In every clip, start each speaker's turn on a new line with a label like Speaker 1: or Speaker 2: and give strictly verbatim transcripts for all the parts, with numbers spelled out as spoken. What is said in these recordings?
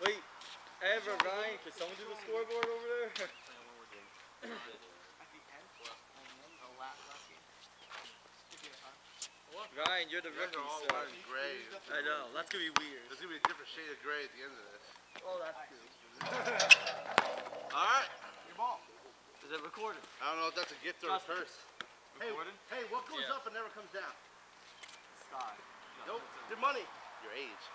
Speaker 1: Wait, ever Ryan, could someone do the scoreboard over there?
Speaker 2: At the end? A lap left here.
Speaker 1: Ryan, you're the
Speaker 3: You guys
Speaker 1: rookie,
Speaker 3: are all
Speaker 1: so.
Speaker 3: wearing gray.
Speaker 1: I know, that's gonna be weird.
Speaker 3: There's gonna be a different shade of gray at the end of this.
Speaker 1: Oh, that's true.
Speaker 3: Alright.
Speaker 2: Your ball.
Speaker 1: Is it recorded?
Speaker 3: I don't know if that's a gift or a
Speaker 1: Trust me.
Speaker 3: curse. Hey, hey, what goes
Speaker 1: Yeah.
Speaker 3: up and never comes down?
Speaker 2: Sky.
Speaker 3: Nope. Your money. Your age.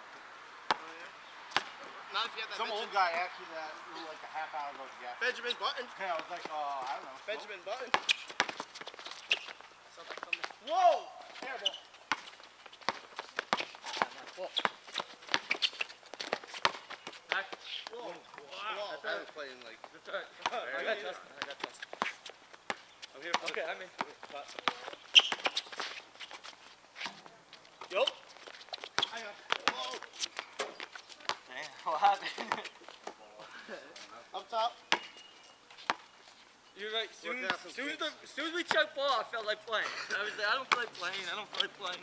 Speaker 2: Not if you have that
Speaker 3: Some old guy actually that was like a half hour ago. Yeah.
Speaker 2: Benjamin Button.
Speaker 3: Yeah, I was like, uh, I don't know.
Speaker 2: Benjamin Button.
Speaker 3: Whoa! Terrible.
Speaker 2: Whoa.
Speaker 1: Back.
Speaker 3: Whoa. Wow. I was playing like.
Speaker 1: That's alright. I got Justin. I got Justin.
Speaker 3: I'm here for
Speaker 1: Okay, I'm into it. But... Yup.
Speaker 3: I got. Whoa.
Speaker 1: Damn, what happened?
Speaker 3: Up top.
Speaker 1: You're right. Soon,
Speaker 3: Working out some
Speaker 1: soon, as
Speaker 3: kicks.
Speaker 1: the, soon as we checked ball, I felt like playing. I was like, I don't feel like playing. I don't feel like playing.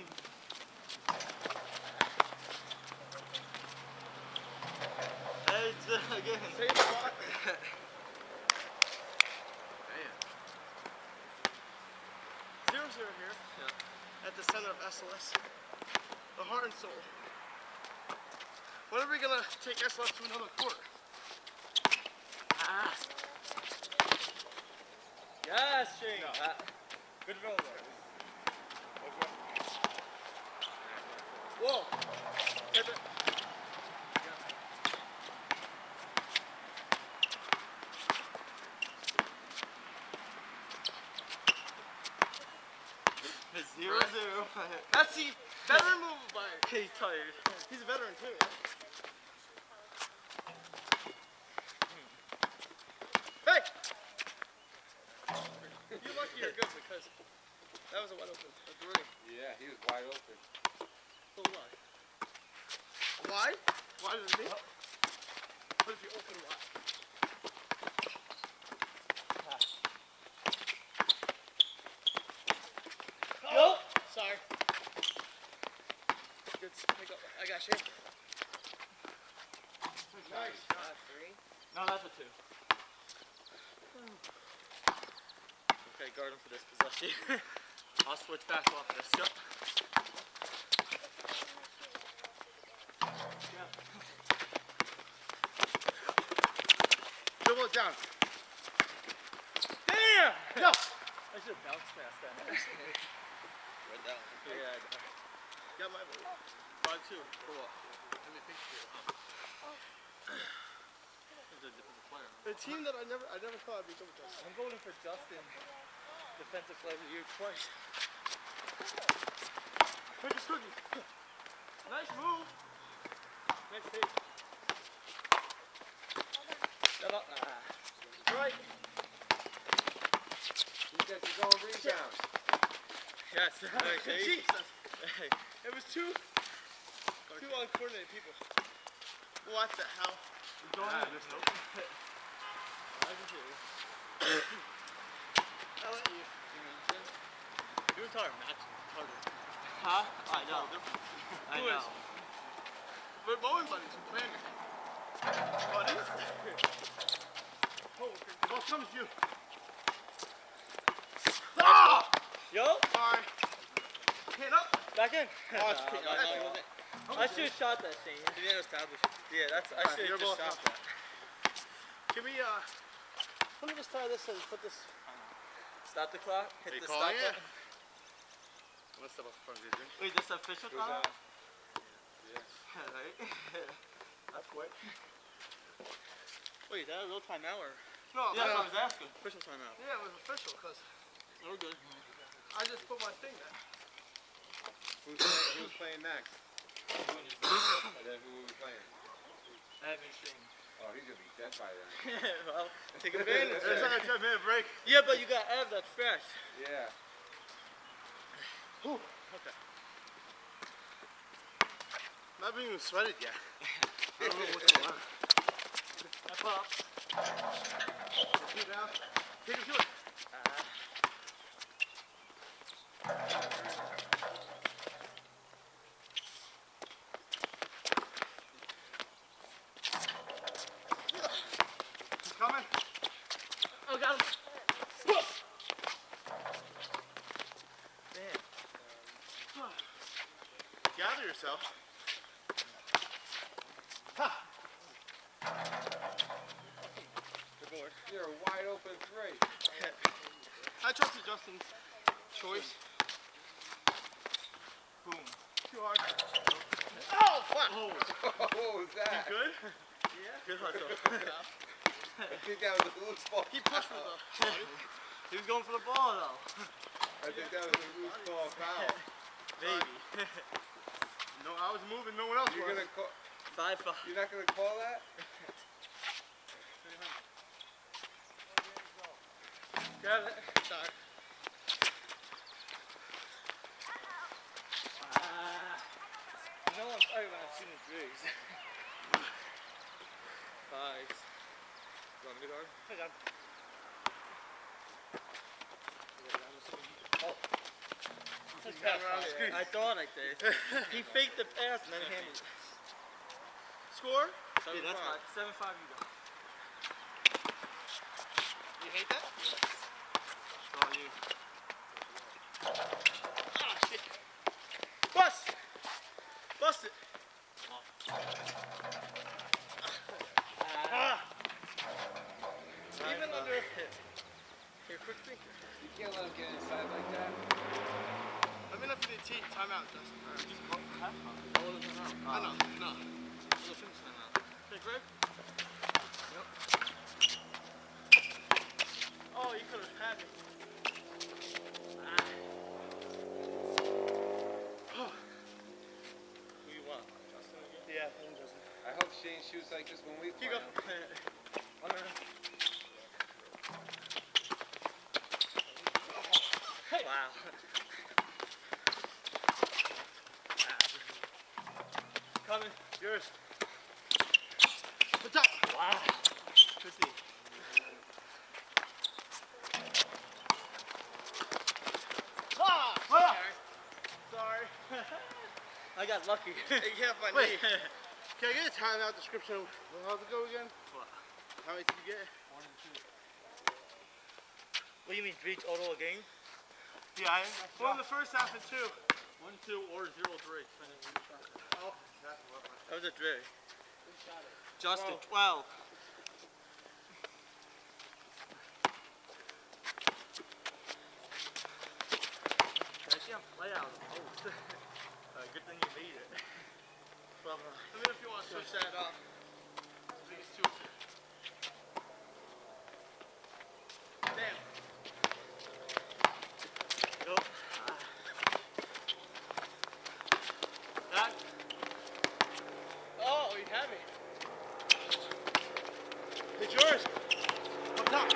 Speaker 1: Hey, it's, uh, again.
Speaker 3: Same spot. Damn.
Speaker 2: Zero zero here.
Speaker 1: Yeah.
Speaker 2: At the center of S L S. The heart and soul. When are we gonna take S L S to another court?
Speaker 1: Ah. Yes, Shane.
Speaker 2: No.
Speaker 1: Ah. Good roll there.
Speaker 2: Whoa! Hit it.
Speaker 1: It's zero zero.
Speaker 2: That's the veteran move by.
Speaker 1: He's tired.
Speaker 2: He's a veteran too. Yeah? Hey! You're lucky you're good because that was a wide open. A three.
Speaker 3: Yeah, he was wide open.
Speaker 2: So wide. Wide? Wider than me? What if you open wide?
Speaker 1: Yo!
Speaker 2: Sorry. Good. I got, I got you. Nice.
Speaker 1: Uh, three? No, that's a two. Okay, guard him for this possession. I'll switch back off this. Yep.
Speaker 3: Dribble it down.
Speaker 1: Damn!
Speaker 3: No!
Speaker 1: I should have bounced past that.
Speaker 3: Right down.
Speaker 1: Yeah, I know.
Speaker 2: Got my vote.
Speaker 1: Five two. For what?
Speaker 3: Let me think here.
Speaker 1: He's a different player.
Speaker 2: The team that I never, I never thought I'd be good with us.
Speaker 1: I'm voting for Justin, defensive player of the year twice.
Speaker 2: Quick as cookie. Nice move. Nice take.
Speaker 1: Shut up. Ah.
Speaker 2: Right.
Speaker 3: You get to go rebound.
Speaker 1: Yes. Hey, hey.
Speaker 2: Jesus.
Speaker 1: Hey.
Speaker 2: It was two, two uncoordinated people. What the hell?
Speaker 1: We're going
Speaker 3: Ah,
Speaker 1: in.
Speaker 3: just
Speaker 1: Nope. I can hear you.
Speaker 2: I'll let you.
Speaker 1: You were talking match. Huh? I know. I
Speaker 2: Who
Speaker 1: know.
Speaker 2: is? We're bowling buddies. We're playing. Buddies? Oh,
Speaker 3: The ball comes to you.
Speaker 2: ah!
Speaker 1: Yo,
Speaker 2: Sorry. Hand up.
Speaker 1: back in.
Speaker 2: Oh, it's
Speaker 1: Nah,
Speaker 2: kick-
Speaker 1: no,
Speaker 2: that's
Speaker 1: no, it
Speaker 2: all.
Speaker 1: wasn't. I should have shot that, Shane. You didn't establish it. Yeah, that's. I should
Speaker 2: your
Speaker 1: have just
Speaker 2: ball.
Speaker 1: shot that.
Speaker 2: Can we, uh, let me just try this and put this.
Speaker 1: Stop the clock. Hit
Speaker 3: Are you
Speaker 1: the stop
Speaker 3: calling it?
Speaker 1: button.
Speaker 3: I'm gonna step off the front of your drink.
Speaker 1: Wait, this official
Speaker 3: Goes
Speaker 1: time?
Speaker 3: out. Yeah.
Speaker 1: Right.
Speaker 2: That's quick.
Speaker 1: Wait, is that a real timeout or?
Speaker 2: No,
Speaker 1: Yeah, that's
Speaker 2: no.
Speaker 1: what I was asking. Official timeout.
Speaker 2: Yeah, it was official because
Speaker 1: We're good.
Speaker 2: I just put my thing there.
Speaker 3: Who's, who's playing next? And then who are we playing?
Speaker 1: Evan Shane.
Speaker 3: Oh, he's gonna be dead by then.
Speaker 1: Well, take advantage.
Speaker 2: It's like a ten minute break.
Speaker 1: Yeah, but you got Ev that's fresh.
Speaker 3: Yeah.
Speaker 2: Whew.
Speaker 1: Okay.
Speaker 2: I haven't even sweated yet. I don't know what's going on.
Speaker 1: I popped.
Speaker 2: Two down. Take it to it.
Speaker 1: Uh,
Speaker 2: myself. Ha!
Speaker 1: Good board.
Speaker 3: You're a wide open three.
Speaker 2: I trusted Justin's choice.
Speaker 1: Boom.
Speaker 2: Too hard. Oh, fuck!
Speaker 1: Oh.
Speaker 3: What was that?
Speaker 2: You good?
Speaker 1: Yeah. Good hustle.
Speaker 3: I think that was a loose ball.
Speaker 2: He pushed for the.
Speaker 1: He was going for the ball though.
Speaker 3: I think that was a loose ball foul.
Speaker 1: Baby.
Speaker 2: No, I was moving. No one else
Speaker 3: You're
Speaker 2: was.
Speaker 3: gonna call.
Speaker 1: Five five.
Speaker 3: You're not gonna call that?
Speaker 2: Got it. Sorry.
Speaker 1: Ah. You know I'm sorry when I've seen the dregs. Five. You want me to guard?
Speaker 2: Hey, John.
Speaker 1: Oh.
Speaker 2: Just got around the screen.
Speaker 1: I thought I did. He faked the pass and then handed it.
Speaker 2: Score?
Speaker 1: Yeah, that's fine. seven five you got.
Speaker 2: You hate that?
Speaker 1: Oh, you.
Speaker 2: Ah, shit. Bust! Bust it. Ah. Even under.
Speaker 1: Here, quick thinker.
Speaker 3: You can't let him get inside like that.
Speaker 2: Let me know if you need tea. Time out, Justin. All right.
Speaker 1: Just pump half pump. Oh, it doesn't know.
Speaker 2: I know. No.
Speaker 1: We'll finish time out.
Speaker 2: Hey, Greg.
Speaker 1: Yep.
Speaker 2: Oh, you could have had me.
Speaker 1: Ah. Who you want? Justin again?
Speaker 2: Yeah, I'm Justin.
Speaker 3: I hope Shane shoots like this when we play
Speaker 2: Here you go.
Speaker 3: him.
Speaker 1: One minute.
Speaker 2: Hey.
Speaker 1: Wow.
Speaker 2: Coming. Yours. What's up?
Speaker 1: Wow.
Speaker 2: Christy. Ah!
Speaker 1: Ah!
Speaker 2: Sorry.
Speaker 1: I got lucky.
Speaker 2: Hey, you can't find
Speaker 1: Wait.
Speaker 2: me. Can I get a timeout description? How's it go again?
Speaker 1: What?
Speaker 2: How many did you get?
Speaker 1: One and two. What do you mean, three total a game?
Speaker 2: Yeah, I well, in the first half and two.
Speaker 1: One, two, or zero, three.
Speaker 2: Oh, that's what
Speaker 1: That was a three. Justin, twelve. Can I see him play out of the post? uh, good thing you made it. twelve.
Speaker 2: Let me know if you want to switch that up. These two. Damn.
Speaker 1: Go.
Speaker 2: That. Oh, you have me. It's yours. Up top.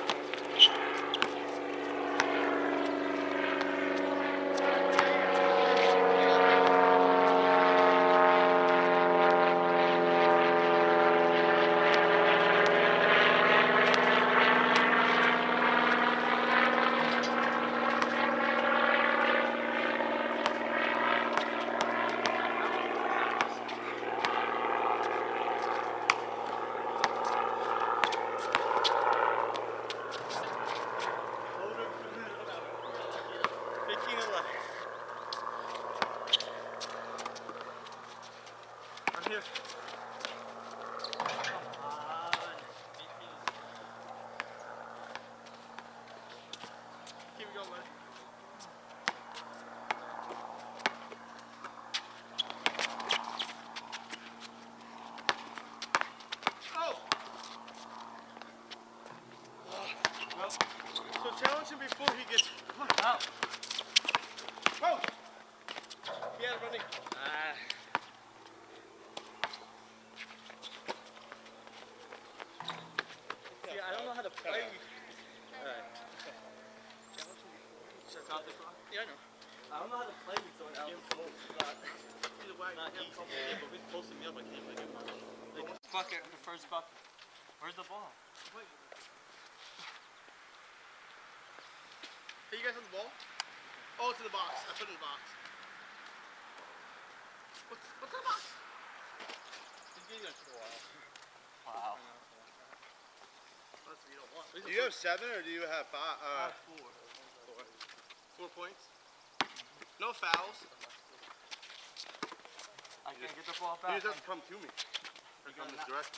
Speaker 1: fifteen eleven. I'm here. Come on.
Speaker 2: Keep it going, buddy. Oh! Well, so challenge him before he gets
Speaker 1: Out.
Speaker 2: Oh! He had it running.
Speaker 1: Ah. See, I don't know how to play. Alright. Shut off the clock?
Speaker 2: Yeah, I know.
Speaker 1: I don't know how to play with someone else.
Speaker 2: Either way,
Speaker 1: Not
Speaker 2: yeah,
Speaker 1: easy.
Speaker 2: yeah.
Speaker 1: Yeah, but we're posting me up. I can't make it. Like, bucket, the first bucket. Where's the ball?
Speaker 2: Hey, you guys have the ball? Oh, it's in the box. I put it in the box. What's, what's in the box?
Speaker 1: He's getting that for a while. Wow.
Speaker 2: That's what you don't want.
Speaker 4: Do you have seven or do you have five? Uh,
Speaker 1: Five, four.
Speaker 2: Four. Four points. No fouls.
Speaker 1: I can't get the ball
Speaker 2: You
Speaker 1: back.
Speaker 2: just have to come to me. Or come this direction.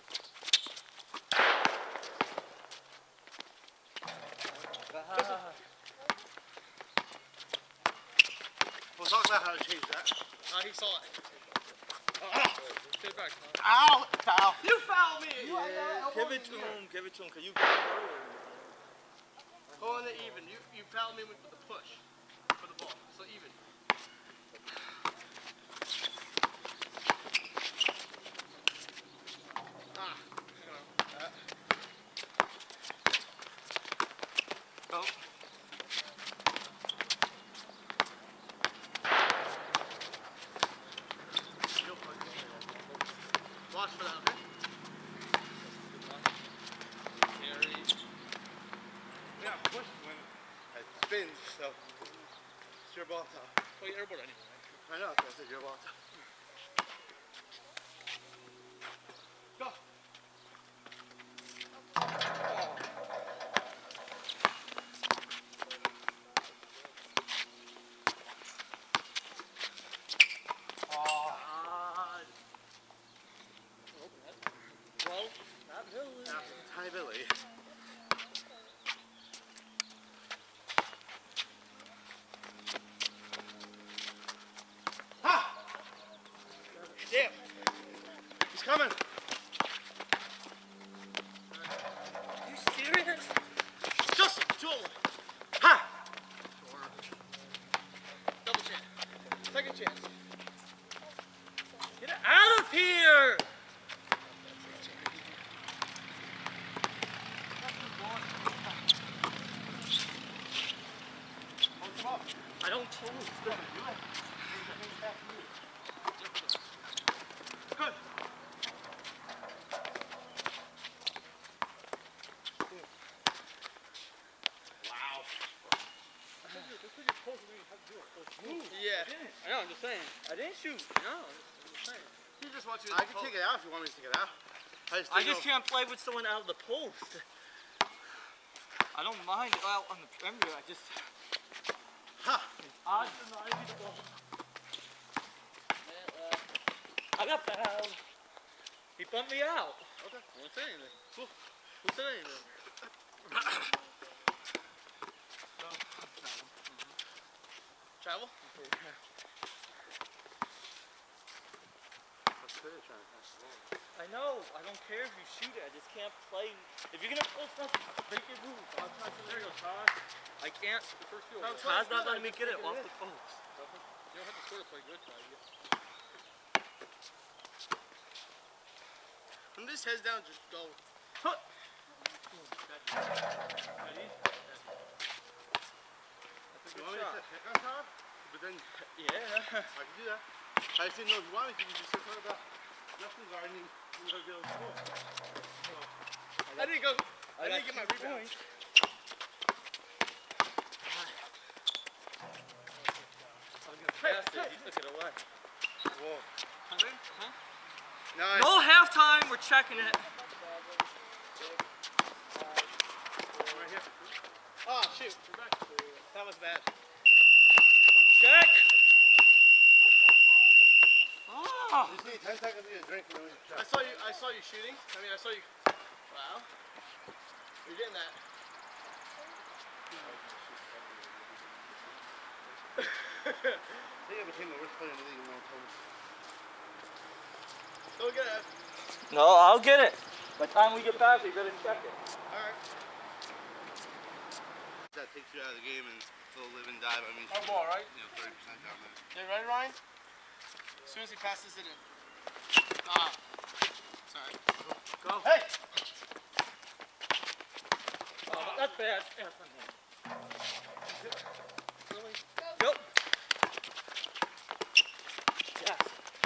Speaker 2: We'll talk about how to change that.
Speaker 5: Uh, he saw it. Ah! Stay back, Todd.
Speaker 2: Ow! Foul!
Speaker 5: You fouled me!
Speaker 1: Yeah, give it to him, give it to him, cause you got it.
Speaker 2: Go on the even. You you fouled me with the push for the ball. So even. Ah. Uh. Go. Watch for that, okay? Yeah, push when it spins, so it's your ball top.
Speaker 5: Play airborne anyway.
Speaker 2: I know, that's your ball top. Go.
Speaker 5: Well, not really.
Speaker 2: Hi, Billy. Ha! Damn. He's coming.
Speaker 5: Are you serious?
Speaker 2: Just two. Ha!
Speaker 5: Double chance. Second chance.
Speaker 1: Get out of here! I don't told you.
Speaker 2: Good. Wow.
Speaker 5: Yeah. I know, I'm just saying.
Speaker 1: I didn't shoot.
Speaker 5: No, I'm just saying.
Speaker 2: He just wants you to
Speaker 3: I can take it out if you want me to take it out.
Speaker 2: I just,
Speaker 1: I
Speaker 2: didn't
Speaker 1: just
Speaker 2: know-
Speaker 1: can't play with someone out of the post. I don't mind out on the perimeter. I just.
Speaker 2: Ha!
Speaker 1: Odds are not even the ball. I got fouled. He bumped me out.
Speaker 5: Okay. I won't say anything. Cool. Who said anything?
Speaker 2: Travel?
Speaker 3: That's good at trying to pass the ball.
Speaker 1: I know. I don't care if you shoot it. I just can't play. If you're gonna post nothing, make it move. I'll try to. There you go, Todd. I can't.
Speaker 5: The first field.
Speaker 2: No,
Speaker 5: goal.
Speaker 1: Todd's not letting me get it off the post.
Speaker 5: You don't have to sort of play good, Todd. You
Speaker 2: When this heads down, just go.
Speaker 1: Huh.
Speaker 2: You
Speaker 1: Ready?
Speaker 2: want me to set pick on top? But then
Speaker 1: Yeah.
Speaker 2: I can do that. I just didn't know if you wanted to. You just said something about left guarding. You gotta go to school.
Speaker 5: I didn't go. I,
Speaker 1: I
Speaker 5: didn't get
Speaker 1: got
Speaker 5: my
Speaker 1: two
Speaker 5: rebound.
Speaker 1: points. I was gonna pass it. He took it away.
Speaker 2: Whoa.
Speaker 5: Hundred? Huh?
Speaker 2: Nine.
Speaker 1: No halftime. We're checking it.
Speaker 2: Right here.
Speaker 5: Oh, shoot. That was bad.
Speaker 1: Check. Oh.
Speaker 2: You just need ten seconds to get a drink and then we can I saw you. I saw you shooting. I mean, I saw you. Wow. You're getting that. I think I became the worst player in the league in one total. Go get it.
Speaker 1: No, I'll get it. By the time we get back, we better check it.
Speaker 2: Alright. That takes you out of the game and still live and die. I mean,
Speaker 5: Our ball, right?
Speaker 2: you know, thirty percent down there.
Speaker 5: You ready, Ryan? As soon as he passes it in. Ah. Sorry.
Speaker 1: Go.
Speaker 2: Hey!
Speaker 1: Oh, that's bad. Yeah, from here.
Speaker 5: Really?
Speaker 1: Yep. Yes.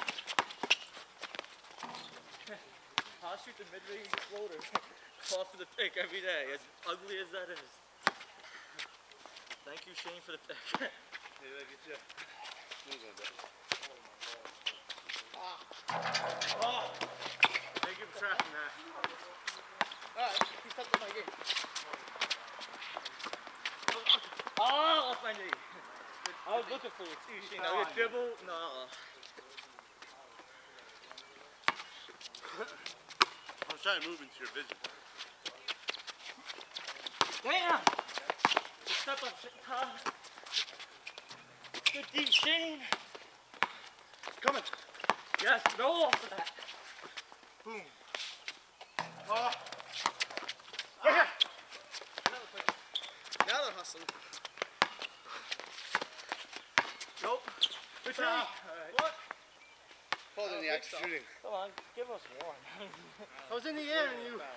Speaker 1: I'll shoot the mid-range floater off of the pick every day, as ugly as that is. Thank you, Shane, for the pick.
Speaker 2: Hey, look at you. Smooth one, bro.
Speaker 1: Oh.
Speaker 2: Thank you for tracking that.
Speaker 5: Alright, he's touching my game.
Speaker 1: Oh, off my knee. I was looking for you too, Shane. Now you dribble? No.
Speaker 2: I'm trying to move into your vision.
Speaker 1: Damn! Good step up, Todd. Good deep Shane.
Speaker 2: Coming.
Speaker 1: Yes, roll off of that.
Speaker 2: Boom. Oh. Right here.
Speaker 5: Now they're hustling.
Speaker 1: Nope. Good
Speaker 2: Ah.
Speaker 1: job. Alright.
Speaker 5: What?
Speaker 2: Hold in the act of shooting.
Speaker 1: Come on, give us one.
Speaker 2: I was in the air and you.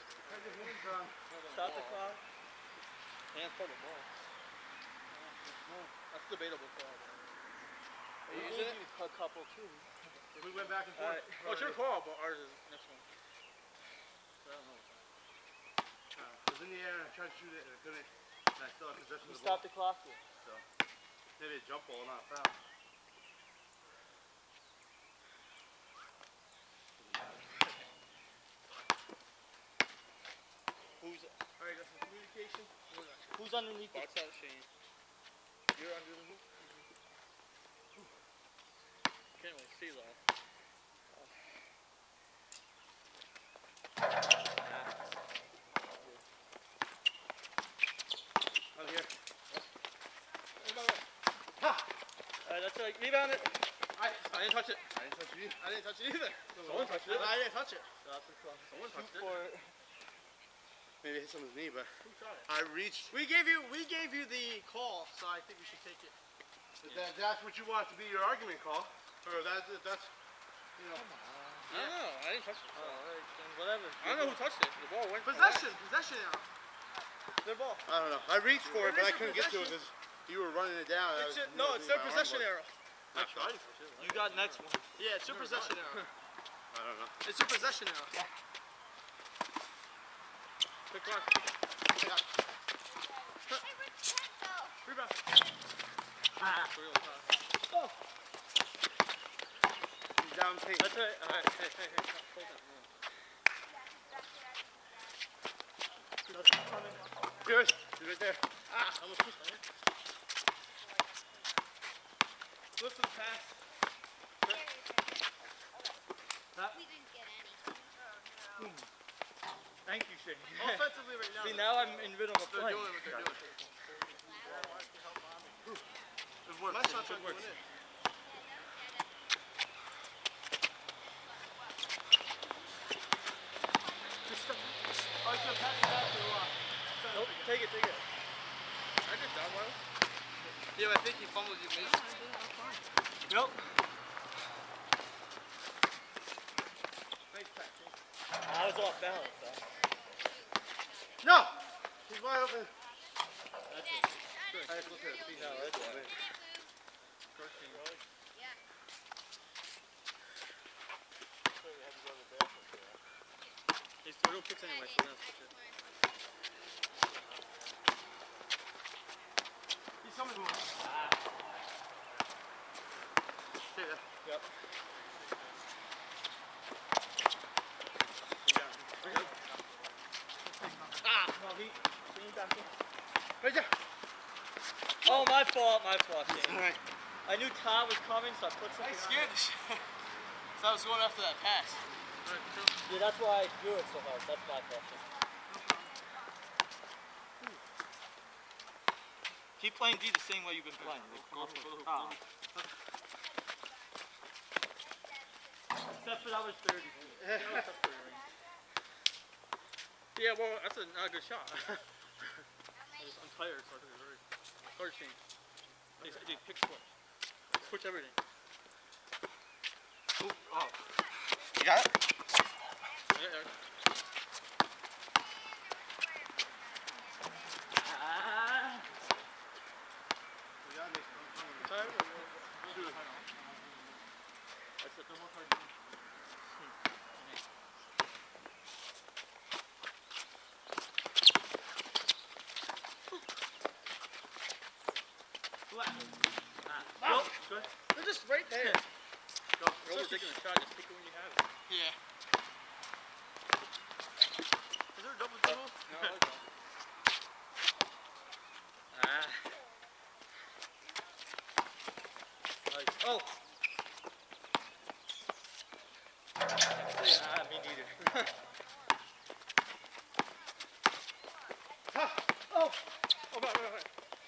Speaker 1: Stop the clock.
Speaker 5: Hands for the ball. That's debatable call.
Speaker 1: We
Speaker 5: You
Speaker 1: gave
Speaker 5: using
Speaker 1: you a couple too.
Speaker 2: We went back and forth.
Speaker 1: Alright.
Speaker 5: Oh, it's your call, but ours is next one. So I don't know.
Speaker 2: I was in the air and I tried to shoot it and I couldn't. And I still had possession
Speaker 1: We
Speaker 2: of the ball.
Speaker 1: stopped the clock here.
Speaker 2: So maybe a jump ball, not a foul.
Speaker 1: Who's
Speaker 5: Alright, got some communication.
Speaker 1: who's underneath the
Speaker 5: Box out Shane. You're under the hoop. Can't really see though.
Speaker 2: Out here.
Speaker 1: Alright, that's right. Rebound it.
Speaker 5: I, I didn't touch it.
Speaker 2: I didn't touch you.
Speaker 5: I didn't touch it either.
Speaker 1: Someone touched it.
Speaker 5: I didn't touch it.
Speaker 1: Stop the clock.
Speaker 5: Someone
Speaker 1: Shoot
Speaker 5: touched it.
Speaker 1: for it.
Speaker 2: Maybe it hit someone's knee, but
Speaker 5: Who shot it?
Speaker 2: I reached.
Speaker 5: We gave you we gave you the call, so I think we should take it.
Speaker 2: That, that's what you want to be your argument call. Or that, that's, you know.
Speaker 5: I don't know. I didn't touch it. So.
Speaker 1: Alright, then whatever.
Speaker 5: I don't know who touched it. The ball went. Possession. Possession now. Their ball.
Speaker 2: I don't know. I reached for it,
Speaker 5: It
Speaker 2: but
Speaker 5: is
Speaker 2: I
Speaker 5: a
Speaker 2: couldn't get to it
Speaker 5: possession.
Speaker 2: because you were running it down. and I
Speaker 5: It's
Speaker 2: was
Speaker 5: a, no, it's their
Speaker 2: my arm
Speaker 5: possession
Speaker 2: was-
Speaker 5: arrow.
Speaker 2: I tried it.
Speaker 1: You got next one.
Speaker 5: Yeah, it's your possession arrow.
Speaker 2: I don't know.
Speaker 5: It's your possession arrow.
Speaker 1: Yeah.
Speaker 5: Quick clock.
Speaker 2: Yeah.
Speaker 5: Rebound.
Speaker 1: Ah.
Speaker 5: Real fast.
Speaker 1: Oh.
Speaker 2: He's down pace.
Speaker 1: That's right. Alright.
Speaker 5: Hey, hey, hey. stop. Hold that.
Speaker 1: That's coming.
Speaker 2: Good. He's right there.
Speaker 5: Ah, I almost pushed on it. Look for the pass.
Speaker 6: We didn't get any.
Speaker 1: Thank you, Shane.
Speaker 5: Offensively right now.
Speaker 1: See, now I'm in rhythm of
Speaker 5: They're
Speaker 1: play.
Speaker 5: doing what they're doing.
Speaker 2: Good work.
Speaker 5: My shots aren't going in. Oh, it's gonna pass it back to uh,
Speaker 1: Nope, take it, take it.
Speaker 5: I did that well. Yeah, I think he fumbled you, mate.
Speaker 1: Nope.
Speaker 5: Nice pass.
Speaker 1: I was off balance, though.
Speaker 2: No! He's wide open.
Speaker 1: That's it.
Speaker 2: I have to look at it.
Speaker 1: No, that's it.
Speaker 5: First team.
Speaker 6: Yeah.
Speaker 1: He's real kicks anyway, so that's it.
Speaker 5: He's coming to us.
Speaker 1: Ah.
Speaker 2: Stay there.
Speaker 1: Yep. Ah! No, he, he back in.
Speaker 2: Right there.
Speaker 1: Oh, my fault, my fault,
Speaker 2: All
Speaker 1: Shane.
Speaker 2: right.
Speaker 1: I knew Todd was coming, so I put
Speaker 5: I
Speaker 1: something
Speaker 5: scared the shit. So I was going after that pass.
Speaker 1: on. Yeah, that's why I threw it so hard. That's my fault, Shane. Keep playing D the same way you've been playing.
Speaker 5: Go for the hoop.
Speaker 1: Ah. Except for that was thirty.
Speaker 5: Yeah, well, that's a, not a good shot. I'm tired, so I think it's very hard change. Hey, dude, pick switch. Switch everything.
Speaker 2: Ooh, oh. You got it?
Speaker 5: Yeah, yeah.
Speaker 1: Ah.
Speaker 2: You got me.
Speaker 5: Tired or you want to do it?
Speaker 1: That's it.
Speaker 5: No more hard.
Speaker 1: Nope. Good.
Speaker 5: They're just right there.
Speaker 1: Go.
Speaker 5: You're overtaking the shot, just pick it when you have it. Yeah. Oh! Oh, right, right, right.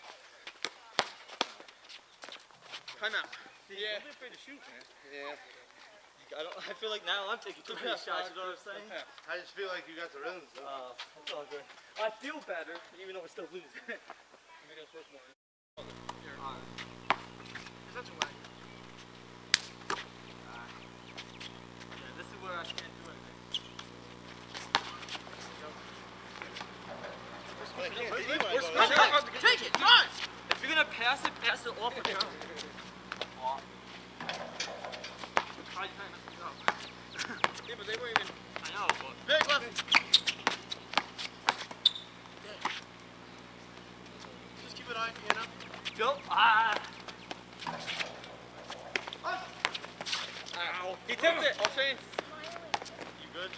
Speaker 5: Time out.
Speaker 1: Yeah. Don't be afraid to shoot, man.
Speaker 4: Yeah.
Speaker 1: I don't. I feel like now I'm taking too many shots. You know what I'm saying?
Speaker 4: I just feel like you got the rhythm. So.
Speaker 1: Uh, that's all good. I feel better, even though we're still losing.
Speaker 5: Let me get first one. Here.
Speaker 2: It's such a wagon.
Speaker 1: Yeah, this is where I can't do anything.
Speaker 2: Take it, come on!
Speaker 1: If you're gonna pass it, pass it off a count. Off.
Speaker 5: Try to mess it up. Yeah, but they weren't even.
Speaker 1: I know, but.
Speaker 2: Big left. Just keep an eye, you know?
Speaker 1: Go. Ah.
Speaker 5: Ow. He tipped it. I'll change.
Speaker 1: You good?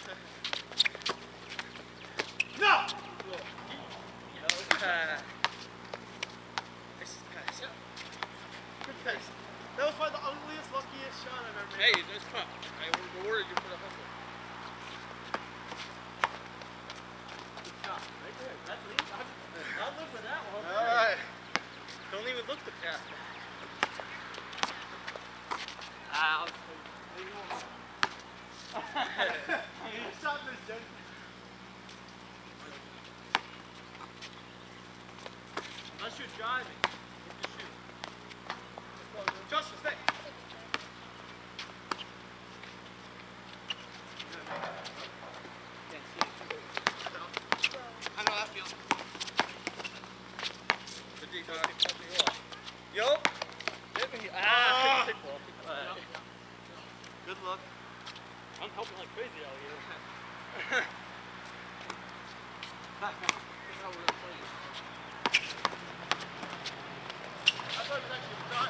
Speaker 2: No!
Speaker 5: Uh,
Speaker 2: Nice pass. Good pass. That was probably the ugliest, luckiest shot I've ever
Speaker 5: hey,
Speaker 2: made.
Speaker 5: it's tough. I rewarded you for the hustle.
Speaker 1: Good shot. Right there. That's it. I'll look for that one.
Speaker 4: All right.
Speaker 5: Don't even look to pass.
Speaker 1: Ow.
Speaker 2: Stop this, Jen.
Speaker 1: Unless you're driving, you can shoot.
Speaker 2: Josh, stay.
Speaker 1: Can't see it.
Speaker 2: I know that feels.
Speaker 5: The D got to cut me off.
Speaker 1: Yup. Hit me. Ah. Kick ball. Alright. Good luck.
Speaker 5: I'm helping like crazy out here.
Speaker 1: Back now.
Speaker 5: That's how we're playing.
Speaker 2: I thought it was actually done.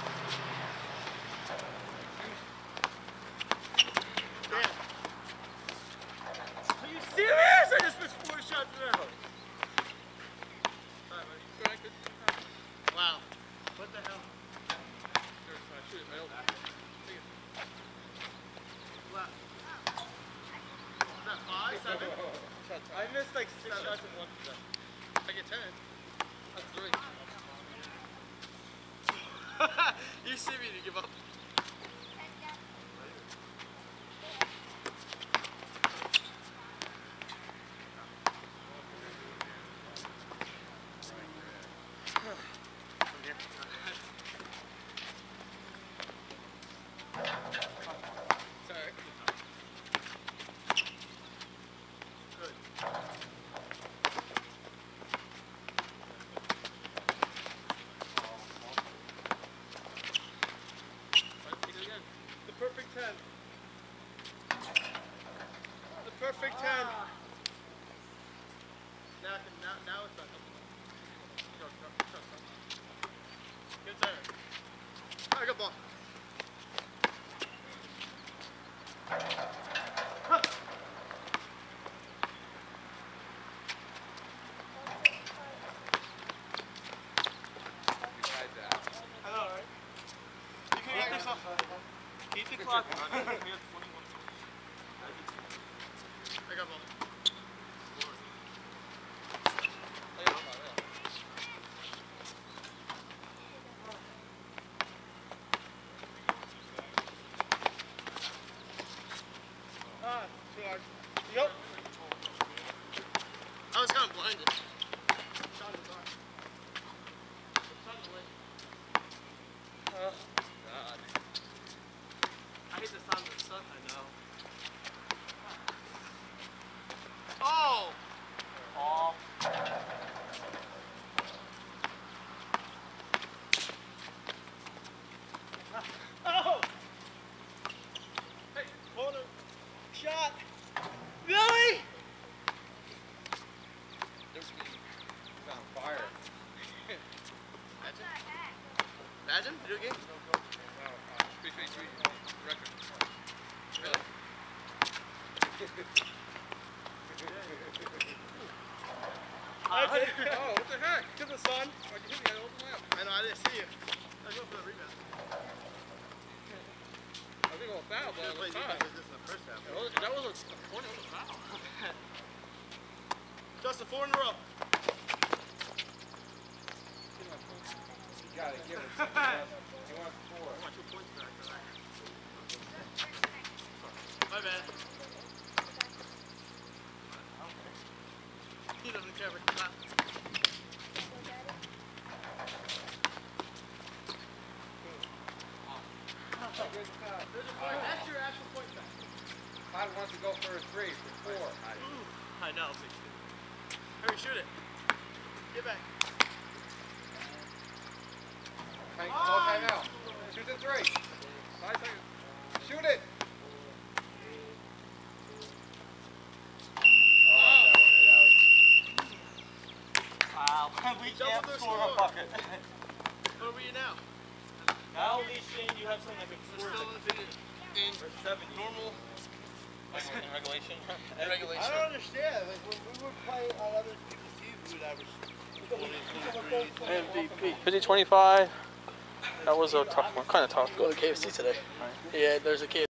Speaker 2: Damn.
Speaker 1: Are you serious? I just missed four shots in a row.
Speaker 5: Alright, man. You try good.
Speaker 2: Wow. What the hell?
Speaker 5: Here, try to shoot it. Right over. Take it.
Speaker 2: Left. Is that five, seven?
Speaker 5: Shots.
Speaker 1: I missed like six shots in one possession.
Speaker 5: I get ten. That's three.
Speaker 2: You see me to give up.
Speaker 5: Sorry.
Speaker 2: The perfect ten. The perfect ten. Now, I can, now, now it's not helping. Go, go, go, go. Good turn. All right, good ball. Huh. I know, right? You can eat this off.
Speaker 1: Keep the clock on. We have twenty-one.
Speaker 2: I got ball. Ah, too hard. Yep. I was kind of blinded. Shot in the dark. Shot in the lane.
Speaker 1: Oh, God. I hate the sound of the sun, I know.
Speaker 2: Oh!
Speaker 1: Oh.
Speaker 2: Oh! Hey, corner. Shot.
Speaker 1: Really?
Speaker 3: He's on fire.
Speaker 2: Imagine. Imagine? Video game?
Speaker 3: Wow.
Speaker 5: three three three. Record.
Speaker 2: Really?
Speaker 1: Uh,
Speaker 5: Oh, what the heck?
Speaker 2: To the sun.
Speaker 5: Why'd you hit me? I opened my up.
Speaker 2: I know, I didn't see you. I was going for the rebound.
Speaker 5: I think it was a foul, but
Speaker 2: Should
Speaker 5: it
Speaker 2: have
Speaker 5: was
Speaker 2: played
Speaker 5: foul.
Speaker 2: defense like this in the first half.
Speaker 5: That was, that was a corner. That was a foul.
Speaker 2: Austin, four in a row.
Speaker 3: You gotta give it. He wants, he wants four.
Speaker 5: I want two points back.
Speaker 2: My bad. He doesn't care about that. That's your actual point back.
Speaker 3: Todd wants to go for a three, for four.
Speaker 2: I know. Hurry, shoot it. Get back.
Speaker 3: Time, no time out. Shoot the three.
Speaker 5: Five seconds.
Speaker 3: Shoot it.
Speaker 1: Wow, we
Speaker 2: Double
Speaker 1: can't
Speaker 2: their
Speaker 1: score
Speaker 2: score.
Speaker 1: a bucket.
Speaker 2: Where are we now?
Speaker 1: Now, at least, Shane, you have something that can
Speaker 2: We're
Speaker 1: score
Speaker 2: still undefeated. In
Speaker 1: for seven.
Speaker 2: normal
Speaker 1: In regulation.
Speaker 2: regulation.
Speaker 4: I don't understand. Like when we would play on other people's teams, we would average twenty, twenty-three.
Speaker 2: M V P.
Speaker 5: fifty twenty-five. That was a tough one. Kind of tough.
Speaker 2: Go to K F C today. Yeah, there's a K F C.